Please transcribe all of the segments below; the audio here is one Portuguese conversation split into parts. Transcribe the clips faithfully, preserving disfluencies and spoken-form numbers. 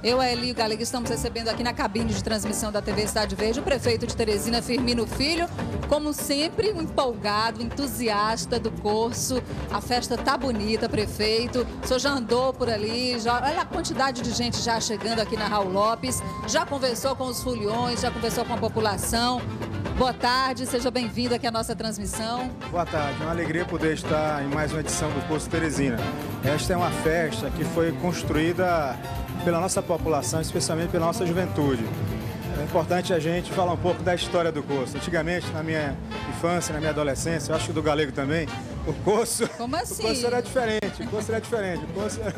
Eu, a Eli e o Galego, estamos recebendo aqui na cabine de transmissão da T V Cidade Verde o prefeito de Teresina, Firmino Filho. Como sempre, um empolgado, entusiasta do curso. A festa tá bonita, prefeito. O senhor já andou por ali, já... olha a quantidade de gente já chegando aqui na Raul Lopes. Já conversou com os foliões, já conversou com a população. Boa tarde, seja bem-vindo aqui à nossa transmissão. Boa tarde, uma alegria poder estar em mais uma edição do Curso Teresina. Esta é uma festa que foi construída pela nossa população, especialmente pela nossa juventude. É importante a gente falar um pouco da história do curso. Antigamente, na minha infância, na minha adolescência, eu acho que do Galego também, o curso, Como assim? o curso era diferente, o curso era diferente. O curso era,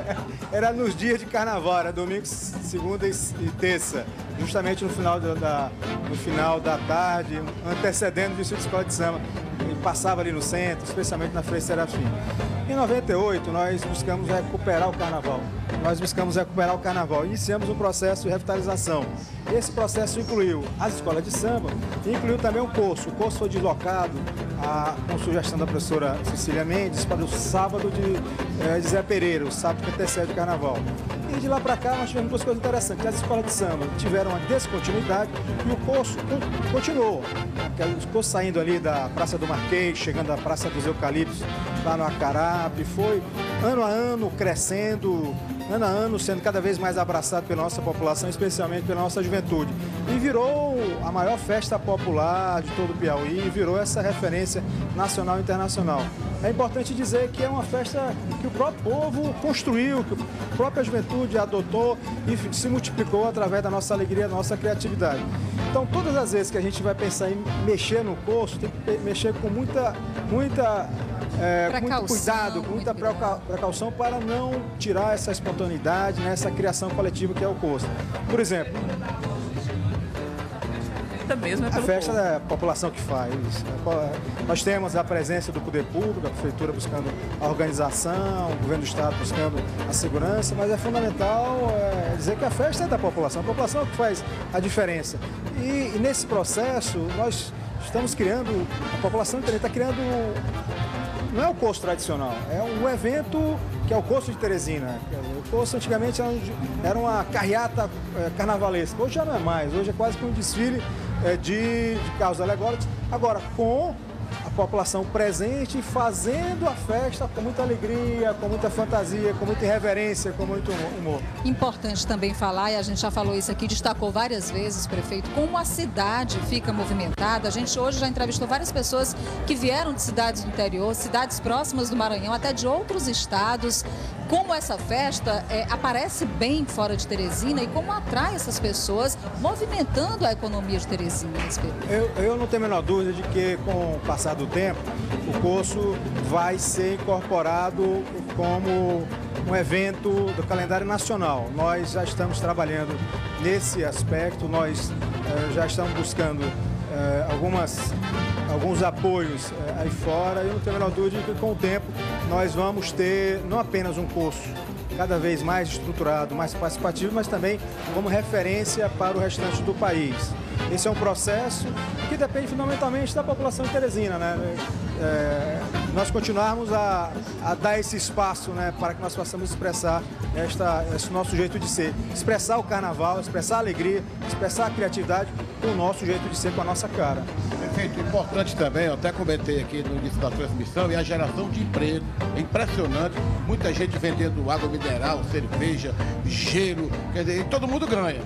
era nos dias de carnaval, era domingo, segunda e terça, justamente no final da, da, no final da tarde, antecedendo o desfile de escola de samba. Ele passava ali no centro, especialmente na Frei Serafim. Em noventa e oito, nós buscamos recuperar o carnaval. Nós buscamos recuperar o carnaval. Iniciamos um processo de revitalização. Esse processo incluiu as escolas de samba e incluiu também o curso. O curso foi deslocado, a, com sugestão da professora Cecília Mendes, para o sábado de, é, de Zé Pereira, o sábado que antecede o carnaval. E de lá para cá nós tivemos duas coisas interessantes. As escolas de samba tiveram uma descontinuidade e o curso continuou. O curso saindo ali da Praça do Marquês, chegando à Praça dos Eucaliptos, lá no Acarape, foi ano a ano crescendo, ano a ano sendo cada vez mais abraçado pela nossa população, especialmente pela nossa juventude. E virou a maior festa popular de todo o Piauí, virou essa referência nacional e internacional. É importante dizer que é uma festa que o próprio povo construiu, que a própria juventude adotou e se multiplicou através da nossa alegria, da nossa criatividade. Então, todas as vezes que a gente vai pensar em mexer no curso, tem que mexer com muita, muita, é, muito cuidado, com muita precaução para não tirar essa espontaneidade, né, essa criação coletiva que é o curso. Por exemplo, mesmo é a festa povo. É a população que faz. Nós temos a presença do poder público, a prefeitura buscando a organização, o governo do estado buscando a segurança, mas é fundamental é, dizer que a festa é da população, a população é o que faz a diferença. E, e nesse processo nós estamos criando, a população está criando, não é o curso tradicional, é um evento que é o curso de Teresina. O curso antigamente era uma carreata carnavalesca, hoje já não é mais, hoje é quase que um desfile de, de carros alegóricos, agora com a população presente, fazendo a festa com muita alegria, com muita fantasia, com muita irreverência, com muito humor. Importante também falar, e a gente já falou isso aqui, destacou várias vezes, prefeito, como a cidade fica movimentada. A gente hoje já entrevistou várias pessoas que vieram de cidades do interior, cidades próximas do Maranhão, até de outros estados. Como essa festa é, aparece bem fora de Teresina e como atrai essas pessoas, movimentando a economia de Teresina nesse período. Eu, eu não tenho a menor dúvida de que, com o passar do tempo, o curso vai ser incorporado como um evento do calendário nacional. Nós já estamos trabalhando nesse aspecto, nós eh, já estamos buscando eh, algumas, alguns apoios eh, aí fora. Eu não tenho a menor dúvida de que, com o tempo, nós vamos ter não apenas um curso cada vez mais estruturado, mais participativo, mas também como referência para o restante do país. Esse é um processo que depende fundamentalmente da população de Teresina, né? É, nós continuarmos a, a dar esse espaço, né, para que nós possamos expressar esta, esse nosso jeito de ser, expressar o carnaval, expressar a alegria, expressar a criatividade com o nosso jeito de ser, com a nossa cara. Perfeito, importante também, eu até comentei aqui no início da transmissão, é a geração de emprego. É impressionante, muita gente vendendo água mineral, cerveja, gelo, quer dizer, todo mundo ganha.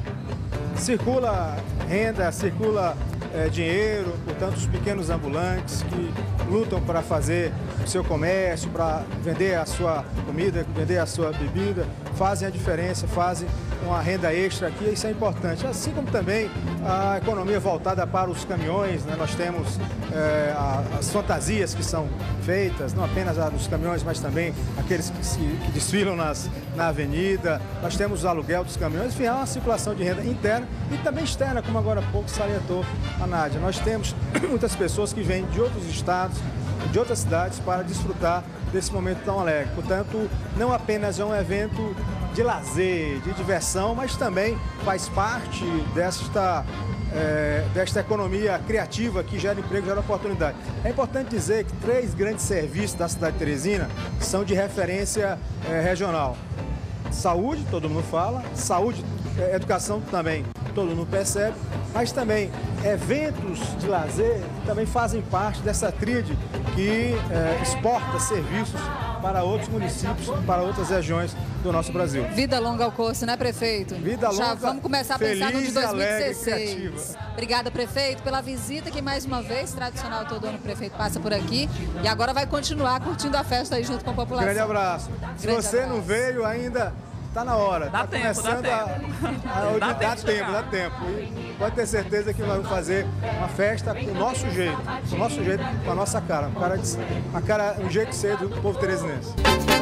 Circula renda, circula é, dinheiro, portanto, os pequenos ambulantes que lutam para fazer o seu comércio, para vender a sua comida, vender a sua bebida, fazem a diferença, fazem uma renda extra aqui, isso é importante. Assim como também a economia voltada para os caminhões, né? Nós temos é, as fantasias que são feitas, não apenas a dos caminhões, mas também aqueles que, se, que desfilam nas, na avenida. Nós temos o aluguel dos caminhões, enfim, há uma circulação de renda interna e também externa, como agora há pouco salientou a Nádia. Nós temos muitas pessoas que vêm de outros estados, de outras cidades, para desfrutar desse momento tão alegre. Portanto, não apenas é um evento de lazer, de diversão, mas também faz parte desta, é, desta economia criativa que gera emprego, gera oportunidade. É importante dizer que três grandes serviços da cidade de Teresina são de referência é, regional. saúde, todo mundo fala, saúde, educação também, todo mundo percebe, mas também eventos de lazer também fazem parte dessa tríade que é, exporta serviços para outros municípios, para outras regiões do nosso Brasil. Vida longa ao curso, né, prefeito? Vida longa, já vamos começar a pensar no de dois mil e dezesseis. Alegre, Obrigada, prefeito, pela visita que mais uma vez, tradicional, todo ano o prefeito passa por aqui e agora vai continuar curtindo a festa aí junto com a população. Grande abraço. Se Grande você abraço. não veio ainda, tá na hora. Dá tá tempo, começando dá a, a, a, Dá dá tempo de tempo, chegar. dá tempo. E pode ter certeza que nós vamos fazer uma festa com o nosso jeito, com o nosso jeito, com a nossa cara, uma cara, de, uma cara um jeito de ser do povo teresinense.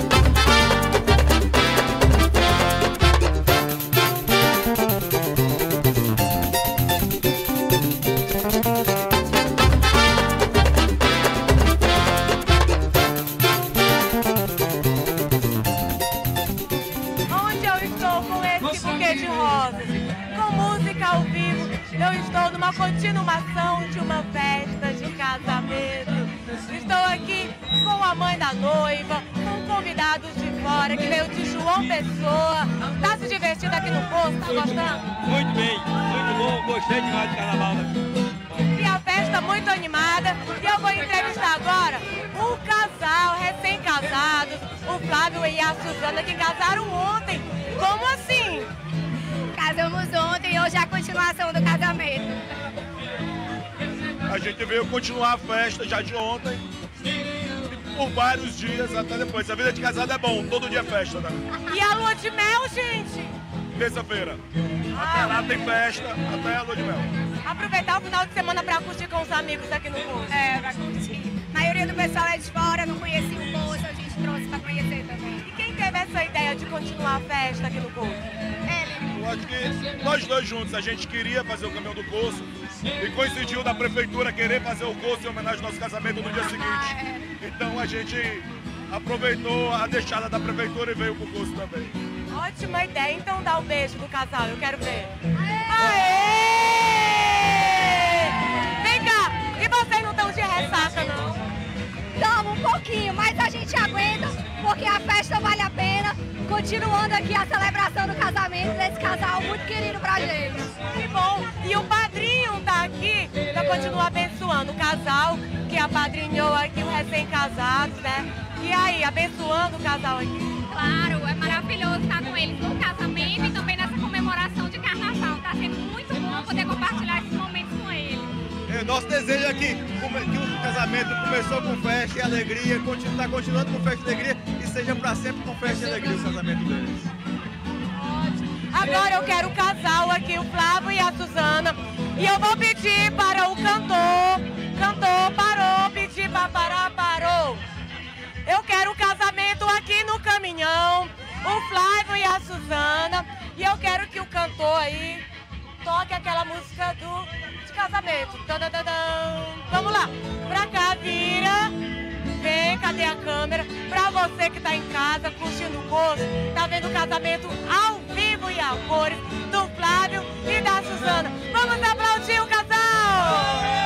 Onde eu estou com esse buquê de rosas, com música ao vivo, eu estou numa continuação de uma festa de casamento. Estou aqui com a mãe da noiva, com convidados de fora, que veio de João Pessoa. Tá se divertindo aqui no posto, tá gostando? Muito bem, muito bom, gostei demais do carnaval daqui. E a festa muito animada. E eu vou entrevistar agora um casal recém-casados, o Flávio e a Suzana, que casaram ontem. Como assim? Casamos ontem e hoje é a continuação do casamento. A gente veio continuar a festa já de ontem, por vários dias até depois. A vida de casado é bom, todo dia é festa, né? E a lua de mel, gente? Terça-feira. Até lá tem festa, até a lua de mel. Aproveitar o final de semana para curtir com os amigos aqui no curso. É, pra curtir. A maioria do pessoal é de fora, não conhecia o curso, a gente trouxe pra conhecer também. E quem teve essa ideia de continuar a festa aqui no curso? Ele. Eu acho que nós dois juntos, a gente queria fazer o caminhão do curso e coincidiu da prefeitura querer fazer o curso em homenagem ao nosso casamento no dia seguinte. Então a gente aproveitou a deixada da prefeitura e veio pro curso também. Ótima ideia. Então dá o beijo do casal, eu quero ver. Aê! Vem cá, e vocês não estão de ressaca, não? Estamos um pouquinho, mas a gente aguenta, porque a festa vale a pena. Continuando aqui a celebração do casamento desse casal muito querido pra gente. Que bom! E o padrinho tá aqui pra continuar abençoando o casal, que apadrinhou aqui o recém-casado, né? E aí, abençoando o casal aqui. Claro, é maravilhoso estar com eles no casamento e também nessa comemoração de carnaval. Tá sendo muito bom poder compartilhar esses momentos com eles. É, nosso desejo é que, que o casamento começou com festa e alegria, está continuando com festa e alegria e seja para sempre com festa e alegria o casamento deles. Agora eu quero o casal aqui, o Flávio e a Suzana. E eu vou pedir para o cantor, cantor, parou, pedir para parar, parou. Eu quero o casamento aqui no caminhão, o Flávio e a Suzana. E eu quero que o cantor aí toque aquela música do, de casamento. Tadadadam. Vamos lá, pra cá, vira. Vem, cadê a câmera? Pra você que tá em casa, curtindo o curso, tá vendo o casamento ao vivo e a cores do Flávio e da Suzana. Vamos aplaudir o casal!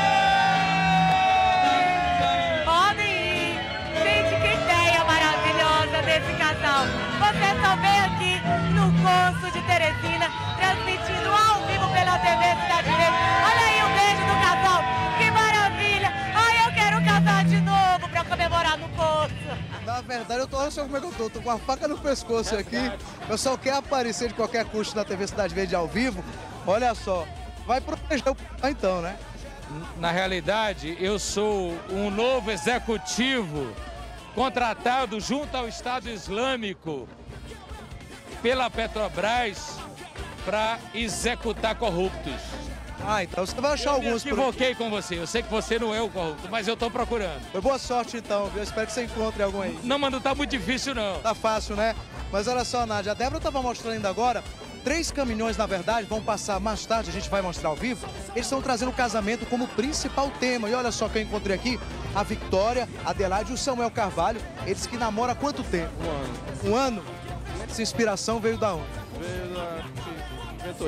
Podem ir. Gente, que ideia maravilhosa desse casal. Você só vem aqui no curso de Teresina, transmitindo ao vivo pela T V Cidade Verde. Olha aí o beijo do casal. Que maravilha! Ai, eu quero casar de novo pra comemorar no curso. Na verdade, eu tô, olha só como é que eu tô, tô com a faca no pescoço aqui. Eu só quero aparecer de qualquer curso da T V Cidade Verde ao vivo. Olha só, vai proteger o p... então, né? Na realidade, eu sou um novo executivo contratado junto ao Estado Islâmico pela Petrobras para executar corruptos. Ah, então você vai achar Eu alguns... me equivoquei com você, eu sei que você não é o corrupto, mas eu estou procurando. Foi boa sorte então, viu? Eu espero que você encontre algum aí. Não, mas não tá muito difícil não. Tá fácil, né? Mas olha só, Nádia, a Débora tava mostrando ainda agora, três caminhões, na verdade, vão passar mais tarde, a gente vai mostrar ao vivo. Eles estão trazendo o casamento como principal tema. E olha só que eu encontrei aqui, a Victória, a Adelaide e o Samuel Carvalho, eles que namoram há quanto tempo? Um ano. Um ano? Essa inspiração veio da onde? Veio da... inventou.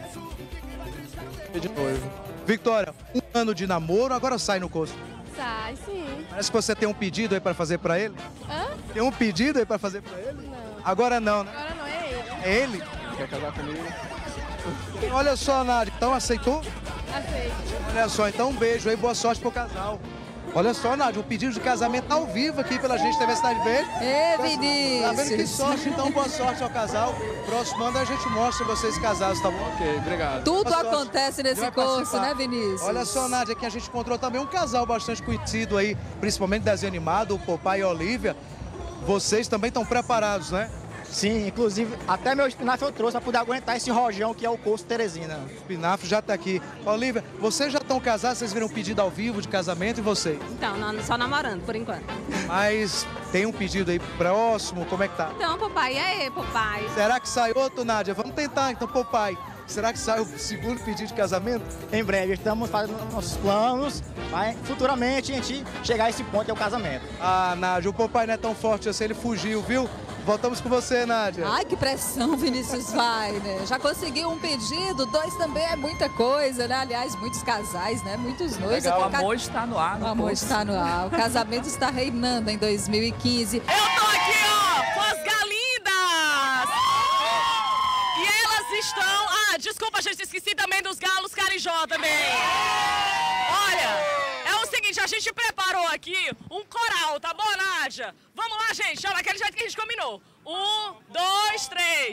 De noivo. Victória, um ano de namoro, agora sai no curso. Sai, sim. Parece que você tem um pedido aí pra fazer pra ele. Hã? Tem um pedido aí pra fazer pra ele? Não. Agora não, né? Agora não é É ele? Quer casar comigo? Olha só, Nádia, então aceitou? Aceito. Olha só, então um beijo aí, boa sorte pro casal. Olha só, Nádia, o pedido de casamento ao vivo aqui pela gente, T V Cidade Verde. Ê, Tá vendo que Vinícius. sorte, então boa sorte ao casal. Próximo ano a gente mostra vocês casados, tá bom? Ok, obrigado. Tudo Boa sorte. acontece nesse Vai curso, participar. né, Vinícius? Olha só, Nádia, aqui a gente encontrou também um casal bastante conhecido aí, principalmente desenho animado, o Popeye e a Olivia. Vocês também estão preparados, né? Sim, inclusive até meu espinafre eu trouxe para poder aguentar esse rojão que é o curso Teresina. O espinafre já tá aqui. Olivia, vocês já estão casados, vocês viram um pedido ao vivo de casamento e vocês? Então, não, só namorando, por enquanto. Mas tem um pedido aí próximo, como é que tá? Então, papai, e aí, papai? Será que sai outro, Nádia? Vamos tentar, então, Popeye. Será que sai o segundo pedido de casamento? Em breve, estamos fazendo nossos planos, mas futuramente a gente chegar a esse ponto que é o casamento. Ah, Nádia, o Popeye não é tão forte assim, ele fugiu, viu? Voltamos com você, Nádia. Ai, que pressão, Vinícius vai, né? Já conseguiu um pedido, dois também é muita coisa, né? Aliás, muitos casais, né? Muitos noivos. Legal, o Ca- amor está no ar. O amor está no ar. O casamento está reinando em dois mil e quinze. Eu tô aqui, ó, com as galindas! E elas estão... Ah, desculpa, gente, esqueci também dos galos carijó também. Olha... É o seguinte, a gente preparou aqui um coral, tá bom, Nádia? Vamos lá, gente, olha, daquele jeito que a gente combinou. Um, dois, três.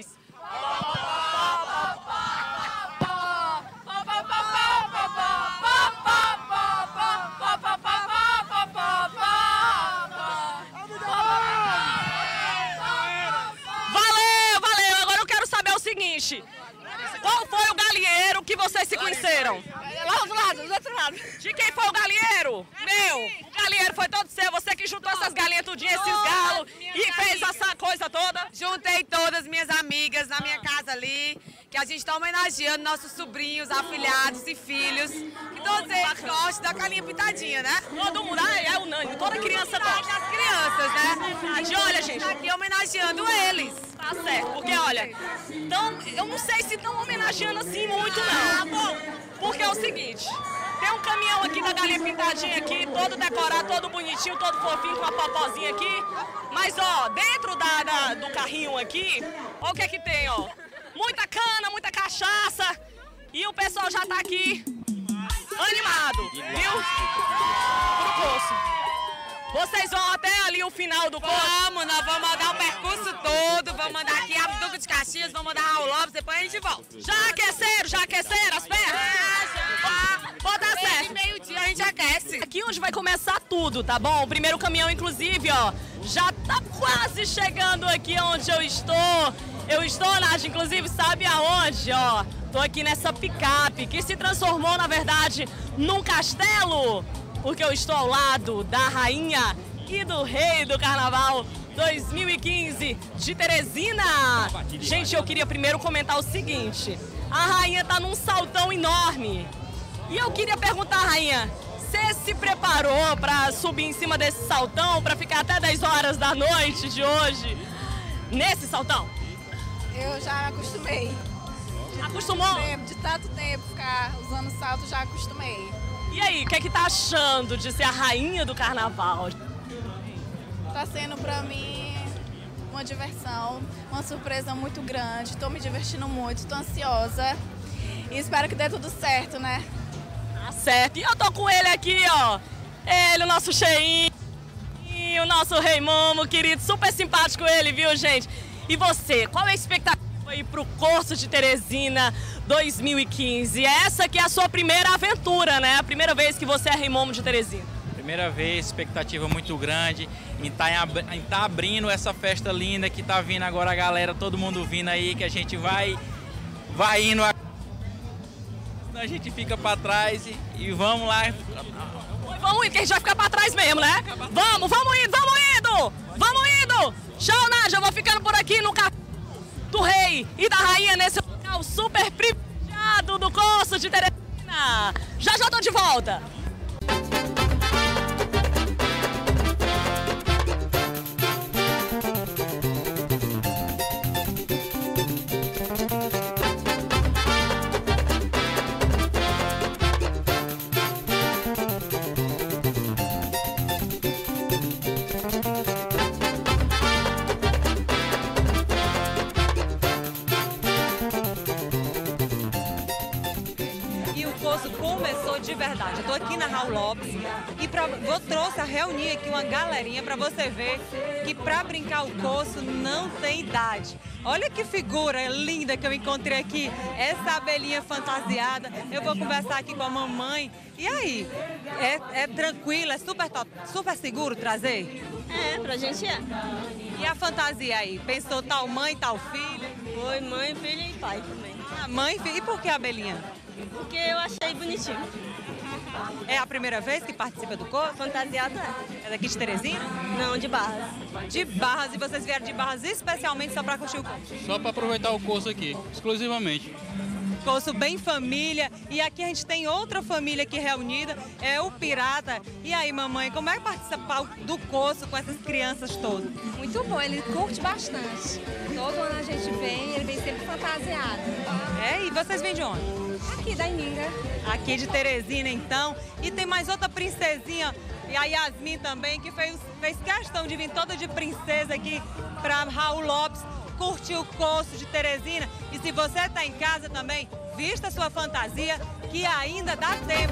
Valeu, valeu. Agora eu quero saber o seguinte. Qual foi o galinheiro que vocês se conheceram? Lá do lado, do outro lado. De quem foi o galinheiro? Meu. O galinheiro foi todo seu. Você que juntou essas galinhas tudinho, esses galos e fez essa coisa toda? Juntei todas minhas amigas na minha casa ali, que a gente está homenageando nossos sobrinhos, afilhados e filhos. Que todos eles gostam da galinha pintadinha, né? Todo mundo, ah, é unânime, toda criança gosta. As crianças, né? E olha, gente, tá aqui homenageando eles. Tá certo, porque olha, então, eu não sei se estão homenageando assim muito, não. Tá bom. Porque é o seguinte, tem um caminhão aqui da galinha pintadinha aqui, todo decorado, todo bonitinho, todo fofinho, com uma popozinha aqui. Mas, ó, dentro da, da- do carrinho aqui, ó o que é que tem, ó. Muita cana, muita cachaça. E o pessoal já tá aqui animado, viu? Pro curso. Vocês vão até ali o final do curso? Vamos, nós vamos mandar o percurso todo, vamos mandar aqui a Duque de Caxias, vamos mandar Raul Lopes, depois a gente volta. Já aqueceram? Já aqueceram as pernas? Ah, Pode dar já. certo. De meio-dia a gente aquece. Aqui onde vai começar tudo, tá bom? O primeiro caminhão, inclusive, ó, já tá quase chegando aqui onde eu estou. Eu estou, Nádia, inclusive, sabe aonde, ó? Tô aqui nessa picape, que se transformou, na verdade, num castelo. Porque eu estou ao lado da rainha e do rei do carnaval dois mil e quinze de Teresina. Gente, eu queria primeiro comentar o seguinte. A rainha tá num saltão enorme. E eu queria perguntar, rainha, você se preparou para subir em cima desse saltão, para ficar até dez horas da noite de hoje nesse saltão? Eu já acostumei. Acostumou? De tanto tempo ficar usando salto, já acostumei. E aí, o que é que tá achando de ser a rainha do carnaval? Tá sendo pra mim uma diversão, uma surpresa muito grande. Tô me divertindo muito, tô ansiosa. E espero que dê tudo certo, né? Tá certo. E eu tô com ele aqui, ó. Ele, o nosso cheinho, o nosso rei Momo, querido. Super simpático ele, viu, gente? E você, qual é a expectativa aí pro curso de Teresina dois mil e quinze? Essa que é a sua primeira aventura, né? A primeira vez que você é rei Momo de Teresina. Primeira vez, expectativa muito grande em estar tá abrindo essa festa linda que tá vindo agora a galera, todo mundo vindo aí, que a gente vai, vai indo, a... a gente fica pra trás e, e vamos lá. Vamos indo, que a gente vai ficar pra trás mesmo, né? Vamos, vamos indo, vamos indo! Vamos indo! Tchau, Nádia, eu vou ficando por aqui no carro do rei e da rainha nesse local super privilegiado do curso de Teresina. Já já tô de volta! Nádia. Estou aqui na Raul Lopes e pra, vou trouxe a reunir aqui uma galerinha para você ver que para brincar o coço não tem idade. Olha que figura linda que eu encontrei aqui, essa abelhinha fantasiada. Eu vou conversar aqui com a mamãe. E aí, é, é tranquilo, é super, top, super seguro trazer? É, pra gente é. E a fantasia aí? Pensou tal mãe, tal filha? Foi mãe, filha e pai também. Ah, mãe, filha. E por que a abelhinha? Porque eu achei bonitinho. É a primeira vez que participa do curso? Fantasiada é. É daqui de Teresina? Não, de Barras. De Barras. E vocês vieram de Barras especialmente só para curtir o curso? Só para aproveitar o curso aqui, exclusivamente. Curso bem família. E aqui a gente tem outra família aqui reunida, é o Pirata. E aí, mamãe, como é que participar do curso com essas crianças todas? Muito bom, ele curte bastante. Todo ano a gente vem, ele vem sempre fantasiado. É, e vocês vêm de onde? Aqui da Ininga. Aqui de Teresina, então. E tem mais outra princesinha, e a Yasmin também, que fez, fez questão de vir toda de princesa aqui para Raul Lopes, curtir o curso de Teresina. E se você está em casa também, vista sua fantasia, que ainda dá tempo.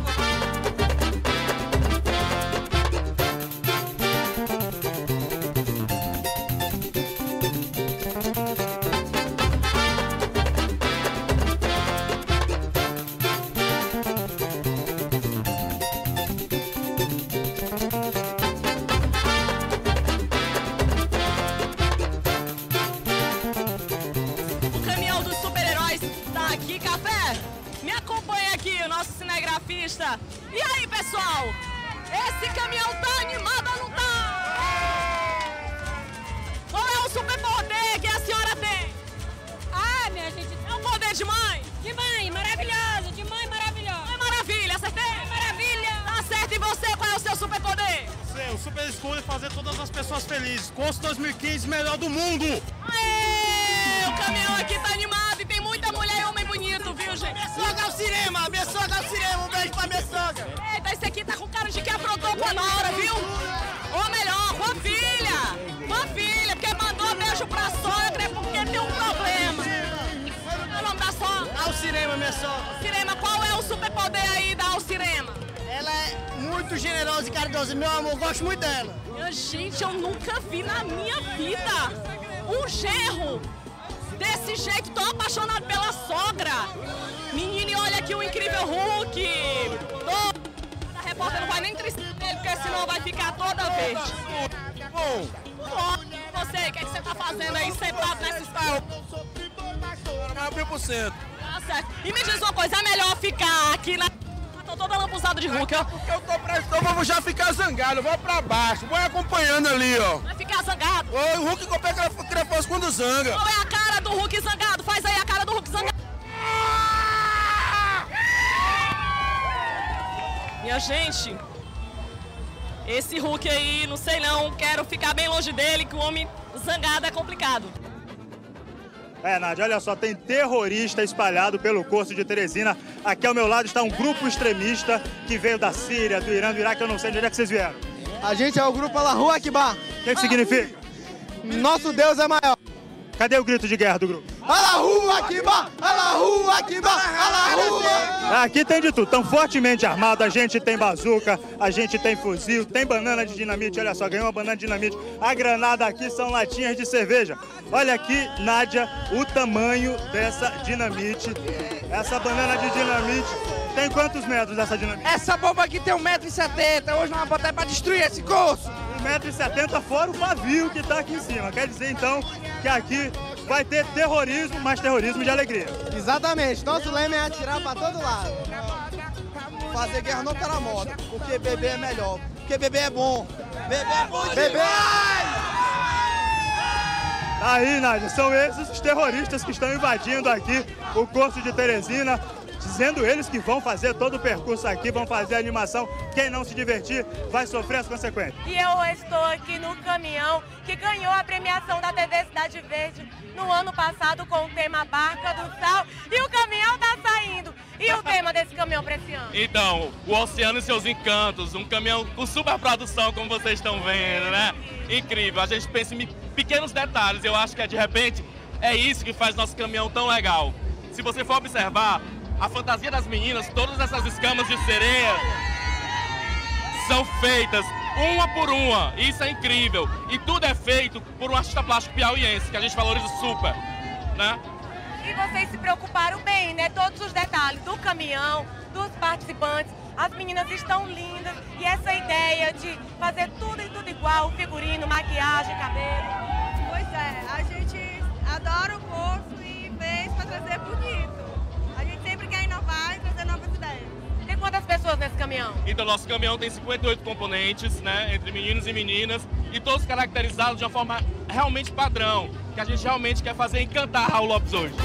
E aí, pessoal? Esse caminhão tá animado ou não tá? Qual é o superpoder que a senhora tem? Ah, minha gente... É um poder de mãe? De mãe, maravilhoso. De mãe, maravilhoso. É maravilha, acertei? É maravilha. Tá certo, e você? Qual é o seu superpoder? O super escolha é fazer todas as pessoas felizes. Curso dois mil e quinze, melhor do mundo. Aê! O caminhão aqui tá animado e tem muita mulher e homem bonito, viu, gente? Minha sogra é o cinema, minha sogra é o cinema. Um beijo pra minha sogra. Eita, esse aqui tá com cara de que aprontou com a nora, viu? Ou melhor, com a filha. Com a filha, porque mandou beijo pra sogra porque tem um problema. Qual é o nome da sogra? Alcirema, minha sogra. Cirema, qual é o superpoder aí da Alcirema? Ela é muito generosa e caridosa, meu amor, gosto muito dela. Minha gente, eu nunca vi na minha vida um genro desse jeito, tão apaixonado pela sogra. Menino, e olha aqui o incrível Hulk. A repórter não vai nem entristecer ele, porque senão vai ficar toda vez. Bom. Você, o que, é que você tá fazendo aí sentado nessa escola? mil por cento. Tá certo. E me diz uma coisa, é melhor ficar aqui na... Tô toda lampuzada de Hulk, ó. Porque eu tô pra estômago, eu vou já ficar zangado, eu vou pra baixo, vou acompanhando ali, ó. Vai ficar zangado? Oi, o Hulk comprei aquela fosse quando zanga. Qual é a cara do Hulk zangado? Faz aí a cara do Hulk zangado. Minha gente, esse Hulk aí, não sei não, quero ficar bem longe dele, que o homem zangado é complicado. É, Nádia, olha só, tem terrorista espalhado pelo curso de Teresina. Aqui ao meu lado está um grupo extremista que veio da Síria, do Irã, do Iraque, eu não sei de onde é que vocês vieram. A gente é o grupo Allahu Akbar. O que, que significa? Nosso Deus é maior. Cadê o grito de guerra do grupo? Allahu Akbar! Allahu Akbar! Allahu Akbar! Aqui tem de tudo, tão fortemente armado, a gente tem bazuca, a gente tem fuzil, tem banana de dinamite, olha só, ganhou uma banana de dinamite. A granada aqui são latinhas de cerveja. Olha aqui, Nádia, o tamanho dessa dinamite. Essa banana de dinamite tem quantos metros essa dinamite? Essa bomba aqui tem um metro e setenta, hoje nós vamos botar pra destruir esse curso. um metro e setenta fora o pavio que tá aqui em cima. Quer dizer, então, que aqui vai ter terrorismo, mas terrorismo de alegria. Exatamente. Nosso lema é atirar pra todo lado. Fazer guerra não tá na moda, porque beber é melhor. Porque beber é bom. Beber é bom demais! Aí, Nádia, são esses os terroristas que estão invadindo aqui o curso de Teresina, dizendo eles que vão fazer todo o percurso aqui, vão fazer a animação. Quem não se divertir vai sofrer as consequências. E eu estou aqui no caminhão que ganhou a premiação da T V Cidade Verde no ano passado com o tema Barca do Sal. E o caminhão tá saindo. E o tema desse caminhão para esse ano? Então, o Oceano e seus encantos, um caminhão com super produção, como vocês estão vendo, né? Incrível, a gente pensa em pequenos detalhes, eu acho que de repente é isso que faz nosso caminhão tão legal. Se você for observar, A fantasia das meninas, todas essas escamas de sereia são feitas uma por uma. Isso é incrível. E tudo é feito por um artista plástico piauiense, que a gente valoriza super, né? E vocês se preocuparam bem, né? Todos os detalhes do caminhão, dos participantes. As meninas estão lindas. E essa ideia de fazer tudo e tudo igual, figurino, maquiagem, cabelo. Pois é, a gente adora o curso e fez para trazer bonito. A gente sempre quer inovar e trazer novas ideias. Tem quantas pessoas nesse caminhão? Então, nosso caminhão tem cinquenta e oito componentes, né? Entre meninos e meninas. E todos caracterizados de uma forma realmente padrão. Que a gente realmente quer fazer encantar Raul Lopes hoje.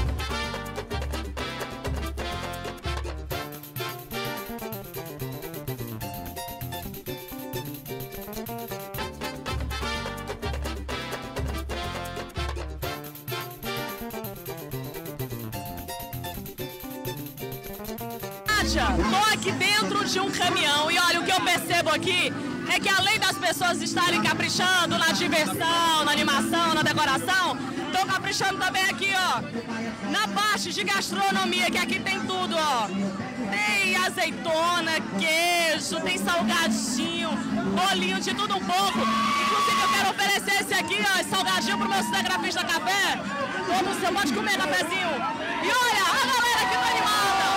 Tô aqui dentro de um caminhão e olha, o que eu percebo aqui é que além das pessoas estarem caprichando na diversão, na animação, na decoração, estão caprichando também aqui, ó, na parte de gastronomia, que aqui tem tudo, ó. Tem azeitona, queijo, tem salgadinho, bolinho, de tudo um pouco. Inclusive eu quero oferecer esse aqui, ó, esse salgadinho pro meu cinegrafista café. Todo você pode comer cafezinho. E olha, a galera que tá animada.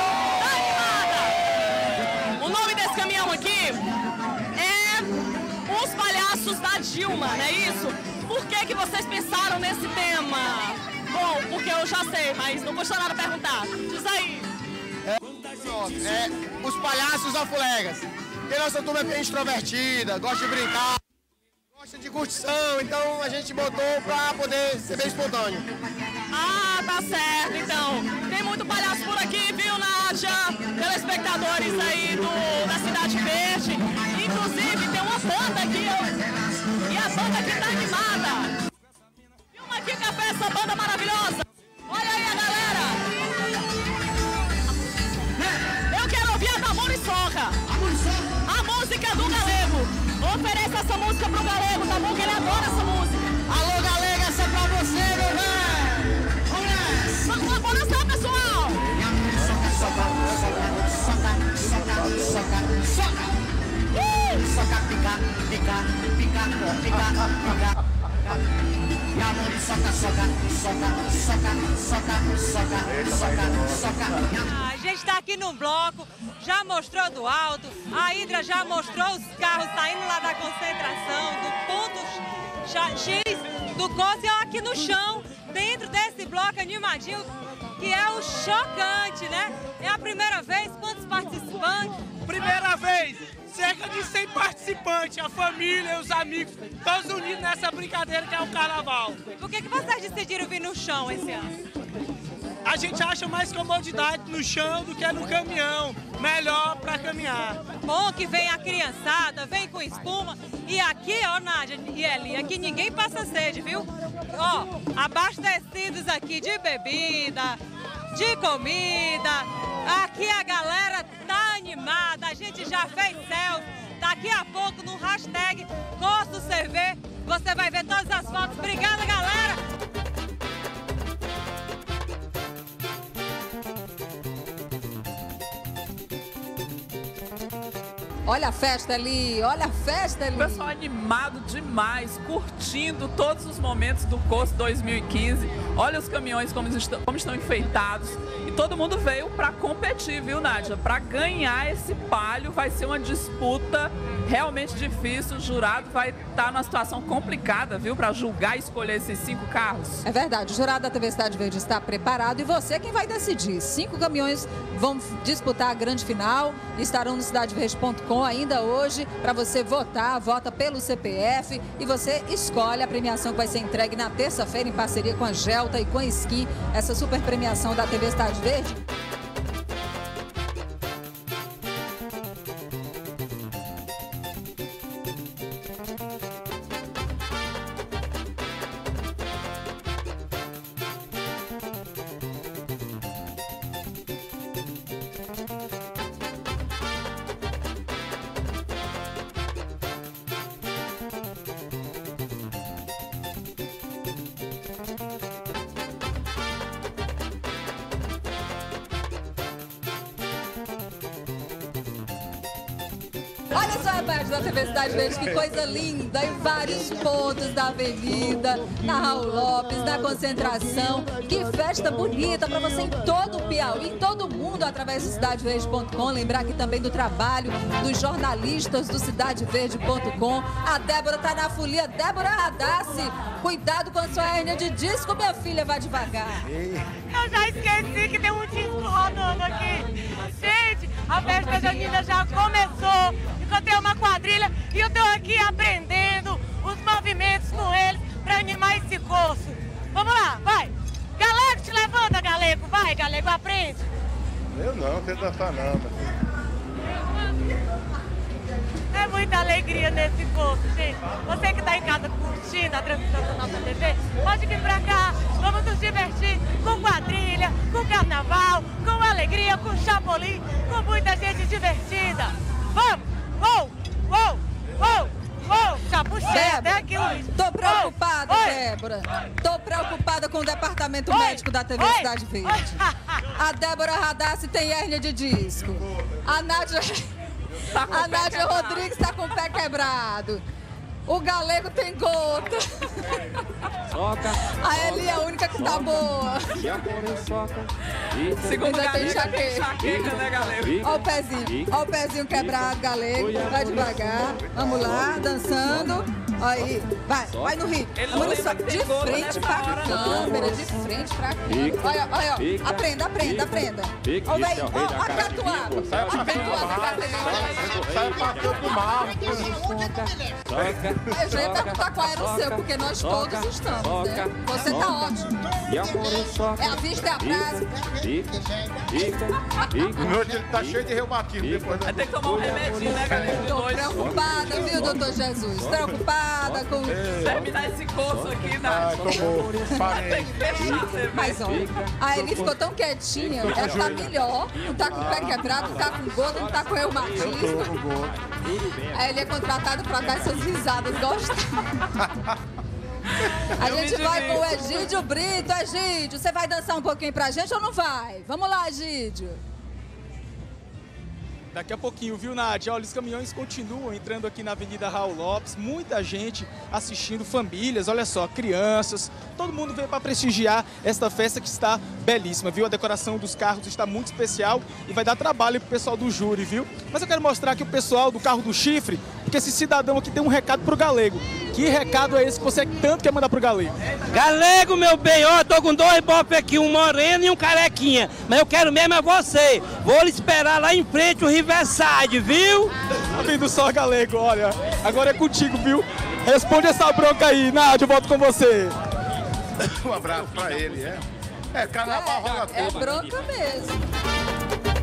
Aqui é os palhaços da Dilma, não é isso? Por que que vocês pensaram nesse tema? Bom, porque eu já sei, mas não custa nada perguntar. Diz aí. É, é, os palhaços alfolegas. Porque nossa turma é bem extrovertida, gosta de brincar, gosta de curtição, então a gente botou pra poder ser bem espontâneo. Ah, tá certo, então. Tem muito palhaço por aqui, viu, Nádia? Telespectadores aí do, da Cidade Verde. Inclusive, tem uma banda aqui, ó. E a banda aqui tá animada. Filma aqui, café, essa banda maravilhosa. Olha aí a galera. Eu quero ouvir a da Muriçoca. A música do Galego. Ofereça essa música pro Galego, tá bom? Que ele adora essa música. Alô, Galego, essa é pra você, meu velho. Vamos dançar, pessoal! Soca, soca, soca, soca, soca, soca, uh! Soca, pica, pica, pica, pica, pica. E a mão de soca, soca, soca, soca, soca, soca, soca, soca. A gente tá aqui no bloco, já mostrou do alto, a Hidra já mostrou os carros saindo lá da concentração, do ponto X do Coço e aqui no chão. Dentro desse bloco animadinho, que é o chocante, né? É a primeira vez, quantos participantes? Primeira vez, cerca de cem participantes, a família, os amigos, todos unidos nessa brincadeira que é o carnaval. Por que que vocês decidiram vir no chão esse ano? A gente acha mais comodidade no chão do que no caminhão, melhor para caminhar. Bom que vem a criançada, vem com espuma. E aqui, ó, Nádia e Eli, aqui ninguém passa sede, viu? Ó, abastecidos aqui de bebida, de comida. Aqui a galera tá animada, a gente já fez selfie. Daqui a pouco no hashtag CoçoCV você vai ver todas as fotos. Obrigada, galera! Olha a festa ali, olha a festa ali. O pessoal animado demais, curtindo todos os momentos do Coço dois mil e quinze. Olha os caminhões como estão, como estão enfeitados. E todo mundo veio para competir, viu, Nádia? Para ganhar esse palio vai ser uma disputa realmente difícil. O jurado vai estar numa situação complicada, viu? Para julgar e escolher esses cinco carros. É verdade, o jurado da T V Cidade Verde está preparado e você quem vai decidir. Cinco caminhões vão disputar a grande final e estarão no cidade verde ponto com ainda hoje para você votar, vota pelo C P F e você escolhe a premiação que vai ser entregue na terça-feira em parceria com a Gelta e com a Skin, essa super premiação da T V Cidade Verde. Olha só a parte da T V Cidade Verde, que coisa linda, em vários pontos da avenida, na Raul Lopes, na Concentração. Que festa bonita para você em todo o Piauí, em todo o mundo, através do cidade verde ponto com. Lembrar aqui também do trabalho dos jornalistas do cidade verde ponto com. A Débora tá na folia. Débora Radassi, cuidado com a sua hérnia de disco, minha filha, vai devagar. Eu já esqueci que tem um disco rodando aqui. Gente, a festa junina já começou. Encontrei uma quadrilha e eu tô aqui aprendendo os movimentos com eles pra animar esse curso. Vamos lá, vai. Galego, te levanta, Galego. Vai, Galego, aprende. Eu não, sei dançar não. É muita alegria nesse curso, gente. Você que tá em casa curtindo a transmissão da nossa T V, pode vir pra cá. Vamos nos divertir com quadrilha, com carnaval, com alegria, com chapolim, com muita gente divertida. Vamos! Uou! Uou! Uou! Uou! Já puxei até aqui, Luiz. Tô preocupada, Oi. Débora. Tô preocupada com o departamento Oi. médico da T V Oi. Cidade Verde. A Débora Radassi tem hérnia de disco. A Nádia, Tá com o a pé Nádia quebrado. Rodrigues tá com o pé quebrado. O Galego tem gota. Soca. A Eli é a única que tá boa. Segundo Ainda tem Galego, tem enxaqueca. enxaqueca, né, Galego? Ó o pezinho, ó o pezinho quebrado, Galego. Vai devagar. Vamos lá, dançando. Aí, vai, vai no ritmo. Ele Vamos não só lembra que de tem gota frente nessa pra hora, não. câmera, de frente pra câmera. Olha, olha, ó. Aprenda, aprenda, aprenda. Ó, o velho, ó, ó, a catuaba. A catuaba, a catuaba. Sai pra todo mal. Eu já ia perguntar qual era o seu, porque nós todos estamos, né? Você tá ótimo. É a vista, é a frase. Hoje ele tá cheio de reumatismo depois. Vai ter que tomar um remedinho, né, Galego? Tô preocupada, viu, doutor Jesus? Preocupada com... Terminar esse curso aqui, Nath. Ah, tomou. Parei. Tem que fechar, você vê. Mas olha, a Eli ficou tão quietinha, ela tá melhor, não tá com o pé quebrado, não tá com gota, não tá com reumatismo. A Eli é contratada pra dar essas risadas gostosas. A Eu me gente vai divirto. com o Egídio Brito. Egídio, você vai dançar um pouquinho pra gente ou não vai? Vamos lá, Egídio. Daqui a pouquinho, viu, Nádia? Olha, os caminhões continuam entrando aqui na Avenida Raul Lopes, muita gente assistindo, famílias, olha só, crianças, todo mundo veio para prestigiar esta festa que está belíssima, viu? A decoração dos carros está muito especial e vai dar trabalho pro pessoal do júri, viu? Mas eu quero mostrar aqui o pessoal do carro do chifre, porque esse cidadão aqui tem um recado pro Galego. Que recado é esse que você tanto quer mandar pro Galego? Galego, meu bem, ó, tô com dois bofes aqui, um moreno e um carequinha. Mas eu quero mesmo é você. Vou lhe esperar lá em frente o Riverside, viu? Tá vendo só, Galego? Olha, agora é contigo, viu? Responde essa bronca aí, Nádia, eu volto com você. Um abraço pra ele, é. É, carnaval rola É tudo. bronca mesmo.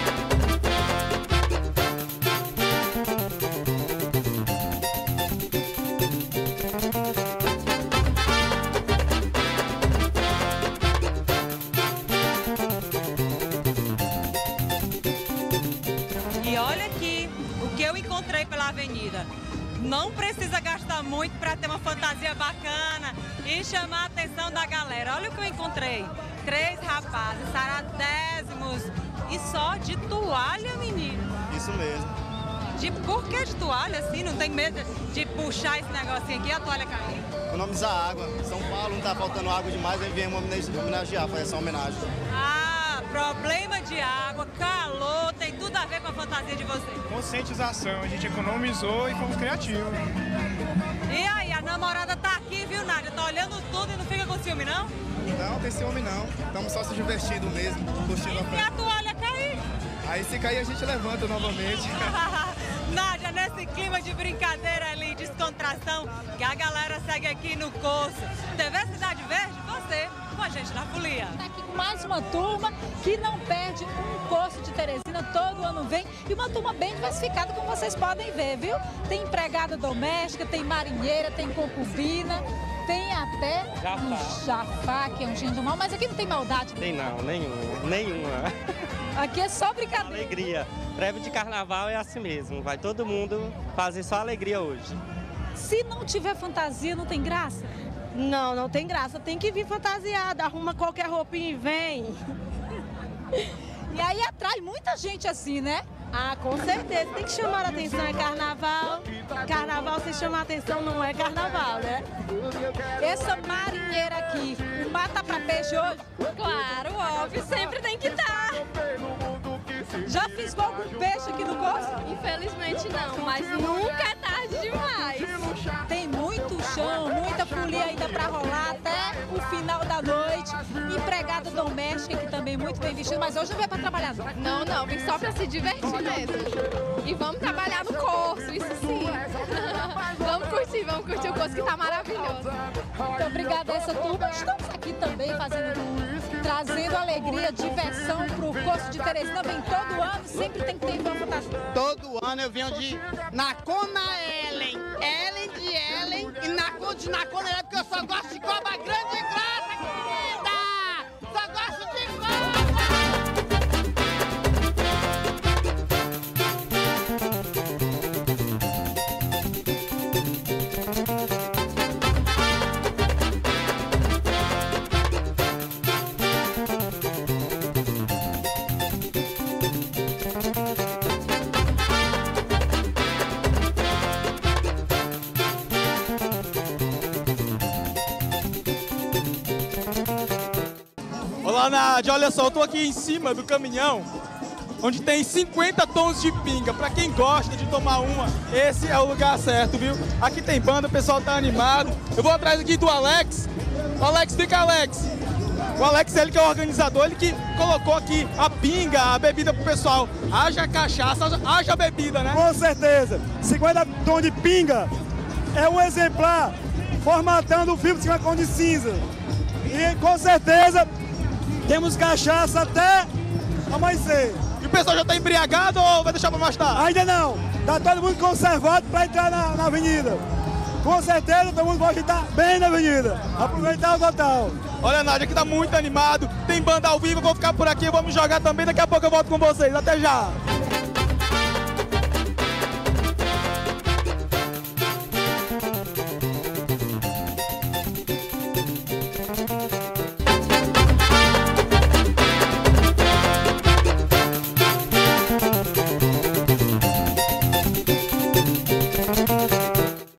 E olha aqui o que eu encontrei pela avenida. Não precisa gastar muito para ter uma fantasia bacana e chamar a atenção da galera. Olha o que eu encontrei. Três rapazes saradésimos e só de toalha, menino. Isso mesmo. De por que de toalha assim? Não tem medo de puxar esse negocinho aqui e a toalha cair? Economizar água. São Paulo não tá faltando água demais, aí viemos homenagear, fazer essa homenagem. Ah, problema de água, calor, tem tudo a ver com a fantasia de vocês. Conscientização, a gente economizou e fomos criativos. E aí, a namorada tá aqui, viu, Nádia? Tá olhando tudo e não fica com ciúme, não? Não, tem ciúme não. Estamos só se divertindo mesmo, curtindo a E a festa. toalha cair? Aí se cair a gente levanta novamente. Nádia, nesse clima de brincadeira ali, descontração, que a galera segue aqui no curso. T V Cidade Verde, você, com a gente na folia. Tá aqui com mais uma turma que não perde um curso de Teresina, todo ano vem. E uma turma bem diversificada, como vocês podem ver, viu? Tem empregada doméstica, tem marinheira, tem concubina, tem até Jafá. um jafá, que é um gênio do mal, mas aqui não tem maldade. Tem não, nenhuma, nenhuma. Aqui é só brincadeira. Alegria. Prévio de carnaval é assim mesmo. Vai todo mundo fazer só alegria hoje. Se não tiver fantasia, não tem graça? Não, não tem graça. Tem que vir fantasiada. Arruma qualquer roupinha e vem. E aí atrai muita gente assim, né? Ah, com certeza. Tem que chamar a atenção, é carnaval. Carnaval, se chamar a atenção, não é carnaval, né? Essa marinheira aqui, o mar tá pra peixe hoje? Claro, óbvio, sempre tem que estar. Já fisgou algum peixe aqui no Coço? Infelizmente não, mas nunca é tarde demais. Tem muito chão, muita folia ainda pra rolar até o final da noite. Empregada doméstica que também muito bem vestida, mas hoje não veio pra trabalhar não. Não, não, vim só pra se divertir mesmo. E vamos trabalhar no curso, isso sim. Vamos curtir, vamos curtir o curso que tá maravilhoso. Muito obrigada a essa turma. Estamos aqui também fazendo, trazendo alegria, diversão pro curso de Teresina. Vem todo ano, sempre tem que ter uma fantasia. Todo ano eu venho de Nacona Ellen, Ellen de Ellen e Nacona de Nacona Ellen, porque eu só gosto de cobra grande e grossa, querida! Só gosto de cobra! Olá, Nádia, olha só, eu tô aqui em cima do caminhão, onde tem cinquenta tons de pinga. Pra quem gosta de tomar uma, esse é o lugar certo, viu? Aqui tem banda, o pessoal tá animado. Eu vou atrás aqui do Alex. O Alex, fica, Alex. O Alex, ele que é o organizador, ele que colocou aqui a pinga, a bebida pro pessoal. Haja cachaça, haja, haja bebida, né? Com certeza. cinquenta tons de pinga é um exemplar formatando o filme de cinquenta tons de cinza. E com certeza temos cachaça até amanhecer. E o pessoal já tá embriagado ou vai deixar pra mais tarde? Ainda não. Tá todo mundo conservado para entrar na, na avenida. Com certeza todo mundo pode estar bem na avenida. Aproveitar o total. Olha, Nádia, aqui tá muito animado. Tem banda ao vivo, eu vou ficar por aqui, vamos jogar também. Daqui a pouco eu volto com vocês. Até já!